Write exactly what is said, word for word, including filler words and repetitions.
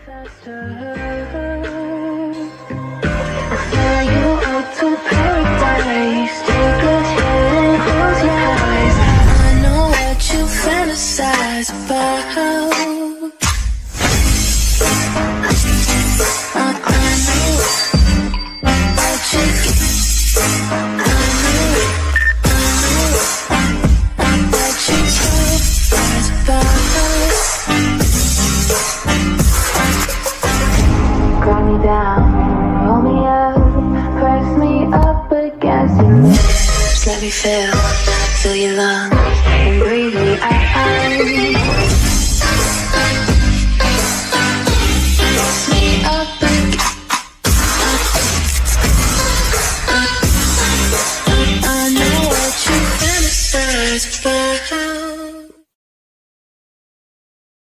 Fly you up to paradise. Take a hit and close your eyes. I know what you fantasize about. I, I know what you get. I know, I know what you fantasize about. Grab me down, roll me up, press me up against your lips. Let me feel, fill your lungs.